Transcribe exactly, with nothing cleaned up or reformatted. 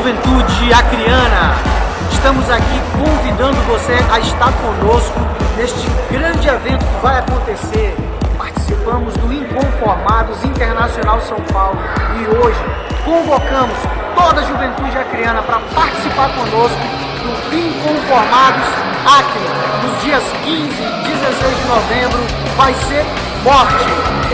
juventude acreana. Estamos aqui convidando você a estar conosco neste grande evento que vai acontecer. Participamos do Inconformados Internacional São Paulo e hoje convocamos toda a juventude acreana para participar conosco do Inconformados Acre, nos dias quinze e dezesseis de novembro. Vai ser morte!